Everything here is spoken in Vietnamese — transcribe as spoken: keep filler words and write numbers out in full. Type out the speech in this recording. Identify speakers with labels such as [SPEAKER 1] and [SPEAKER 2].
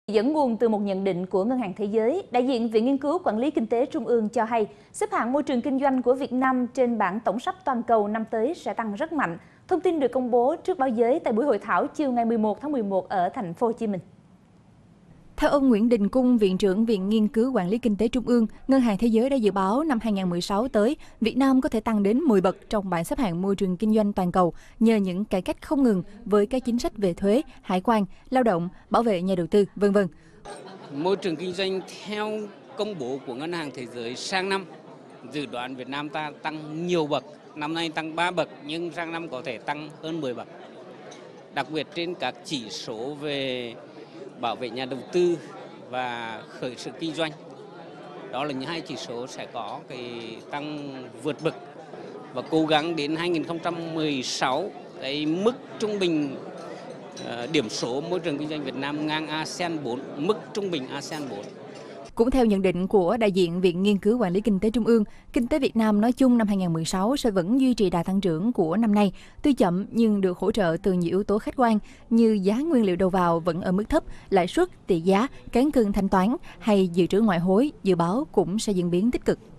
[SPEAKER 1] Dẫn nguồn từ một nhận định của Ngân hàng Thế giới, đại diện Viện Nghiên cứu Quản lý Kinh tế Trung ương cho hay, xếp hạng môi trường kinh doanh của Việt Nam trên bảng tổng sắp toàn cầu năm tới sẽ tăng rất mạnh. Thông tin được công bố trước báo giới tại buổi hội thảo chiều ngày mười một tháng mười một ở thành phố Hồ Chí Minh.
[SPEAKER 2] Theo ông Nguyễn Đình Cung, Viện trưởng Viện Nghiên cứu Quản lý Kinh tế Trung ương, Ngân hàng Thế giới đã dự báo năm hai nghìn không trăm mười sáu tới, Việt Nam có thể tăng đến mười bậc trong bảng xếp hạng môi trường kinh doanh toàn cầu nhờ những cải cách không ngừng với các chính sách về thuế, hải quan, lao động, bảo vệ nhà đầu tư, vân vân.
[SPEAKER 3] Môi trường kinh doanh theo công bố của Ngân hàng Thế giới sang năm, dự đoán Việt Nam ta tăng nhiều bậc, năm nay tăng ba bậc nhưng sang năm có thể tăng hơn mười bậc. Đặc biệt trên các chỉ số về bảo vệ nhà đầu tư và khởi sự kinh doanh. Đó là những hai chỉ số sẽ có cái tăng vượt bậc và cố gắng đến hai nghìn không trăm mười sáu cái mức trung bình uh, điểm số môi trường kinh doanh Việt Nam ngang a sê an bốn, mức trung bình a sê an bốn.
[SPEAKER 2] Cũng theo nhận định của đại diện Viện Nghiên cứu Quản lý Kinh tế Trung ương, kinh tế Việt Nam nói chung năm hai nghìn không trăm mười sáu sẽ vẫn duy trì đà tăng trưởng của năm nay, tuy chậm nhưng được hỗ trợ từ nhiều yếu tố khách quan như giá nguyên liệu đầu vào vẫn ở mức thấp, lãi suất, tỷ giá, cán cân thanh toán hay dự trữ ngoại hối dự báo cũng sẽ diễn biến tích cực.